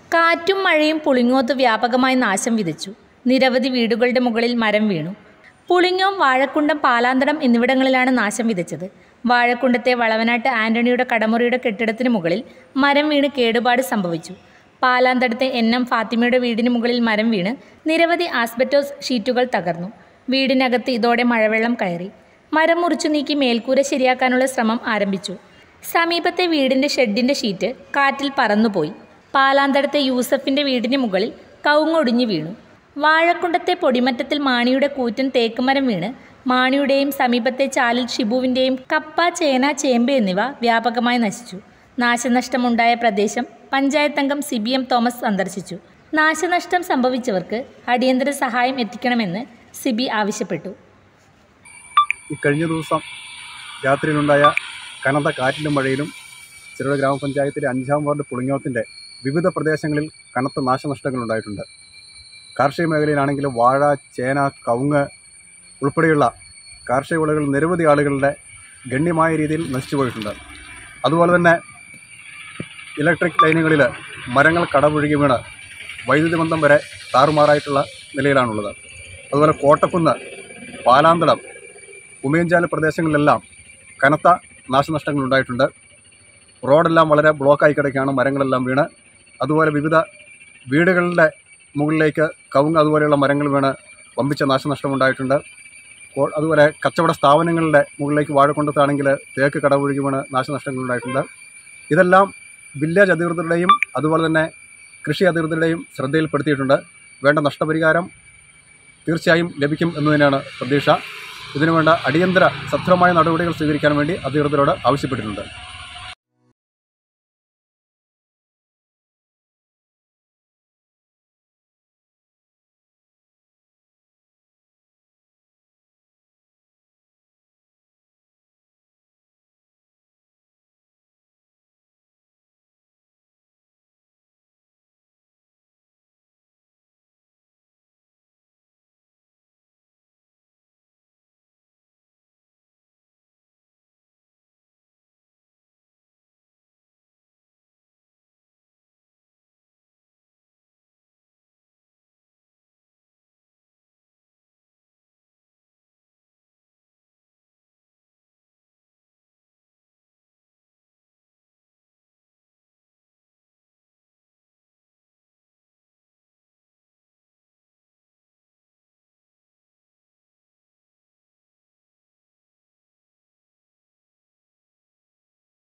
കാറ്റും മഴയും പുളിങ്ങോത്ത് വ്യാപകമായി നാശം വിതച്ചു. നിരവധി വീടുകളുടെ മുകളിൽ മരം വീണു. പുളിങ്ങോം, വാഴക്കുണ്ടം, പാലാന്തടം എന്നിവിടങ്ങളിലാണ് നാശം വിതച്ചത്. വാഴക്കുണ്ടത്തെ വളവനാട്ട് ആന്റണിയുടെ കടമുറിയുടെ കെട്ടിടത്തിന് മുകളിൽ മരം വീണ് കേടുപാട് സംഭവിച്ചു. പാലാന്തടത്തെ NM ഫാത്തിമയുടെ വീടിന് മുകളിൽ മരം വീണ് നിരവധി ആസ്ബറ്റോസ് ഷീറ്റുകൾ തകർന്നു. വീടിനകത്ത് ഇതോടെ മഴവെള്ളം കയറി. മരം മുറിച്ചു നീക്കി മേൽക്കൂര ശരിയാക്കാനുള്ള ശ്രമം ആരംഭിച്ചു. സമീപത്തെ വീടിൻ്റെ ഷെഡിൻ്റെ ഷീറ്റ് കാറ്റിൽ പറന്നുപോയി. പാലാന്തടത്തെ യൂസഫിൻ്റെ വീടിന് മുകളിൽ കവുങ്ങൊടിഞ്ഞു വീണു. വാഴക്കുണ്ടത്തെ പൊടിമറ്റത്തിൽ മാണിയുടെ കൂറ്റൻ തേക്കുമരം വീണ് മാണിയുടെയും സമീപത്തെ ചാലിൽ ഷിബുവിൻ്റെയും കപ്പ, ചേന, ചേമ്പ് എന്നിവ വ്യാപകമായി നശിച്ചു. നാശനഷ്ടമുണ്ടായ പ്രദേശം പഞ്ചായത്ത് അംഗം CBM തോമസ് സന്ദർശിച്ചു. നാശനഷ്ടം സംഭവിച്ചവർക്ക് അടിയന്തര സഹായം എത്തിക്കണമെന്ന് സിബി ആവശ്യപ്പെട്ടു. കഴിഞ്ഞ ദിവസം രാത്രിയിലുണ്ടായ കനത്ത കാറ്റിലും മഴയിലും ചെറുപുഴ ഗ്രാമപഞ്ചായത്തിലെ 5-ാം വാർഡ് പുളിങ്ങോത്തിൻ്റെ വിവിധ പ്രദേശങ്ങളിൽ കനത്ത നാശനഷ്ടങ്ങൾ ഉണ്ടായിട്ടുണ്ട്. കാർഷിക മേഖലയിലാണെങ്കിൽ വാഴ, ചേന, കവുങ്ങ് ഉൾപ്പെടെയുള്ള കാർഷിക വിളകൾ നിരവധി ആളുകളുടെ ഗണ്യമായ രീതിയിൽ നശിച്ചു പോയിട്ടുണ്ട്. അതുപോലെ തന്നെ ഇലക്ട്രിക് ലൈനുകളിൽ മരങ്ങൾ കടപുഴകി വീണ് വൈദ്യുതി ബന്ധം വരെ താറുമാറായിട്ടുള്ള നിലയിലാണുള്ളത്. അതുപോലെ കോട്ടക്കുന്ന്, പാലാന്തടം, ഉമയഞ്ചാല് പ്രദേശങ്ങളിലെല്ലാം കനത്ത നാശനഷ്ടങ്ങൾ ഉണ്ടായിട്ടുണ്ട്. റോഡെല്ലാം വളരെ ബ്ലോക്കായി കിടക്കുകയാണ്, മരങ്ങളെല്ലാം വീണ്. അതുപോലെ വിവിധ വീടുകളുടെ മുകളിലേക്ക് കവുങ്ങ് അതുപോലെയുള്ള മരങ്ങൾ വീണ് വമ്പിച്ച നാശനഷ്ടമുണ്ടായിട്ടുണ്ട്. അതുപോലെ കച്ചവട സ്ഥാപനങ്ങളുടെ മുകളിലേക്ക് വാഴക്കുണ്ടത്താണെങ്കിൽ തേക്ക് കടപുഴകി വീണ് നാശനഷ്ടങ്ങളുണ്ടായിട്ടുണ്ട്. ഇതെല്ലാം വില്ലേജ് അധികൃതരുടെയും അതുപോലെ തന്നെ കൃഷി അധികൃതരുടെയും ശ്രദ്ധയിൽപ്പെടുത്തിയിട്ടുണ്ട്. വേണ്ട നഷ്ടപരിഹാരം തീർച്ചയായും ലഭിക്കും എന്ന് തന്നെയാണ് പ്രതീക്ഷ. ഇതിനുവേണ്ട അടിയന്തര സത്വരമായ നടപടികൾ സ്വീകരിക്കാൻ വേണ്ടി അധികൃതരോട് ആവശ്യപ്പെട്ടിട്ടുണ്ട്.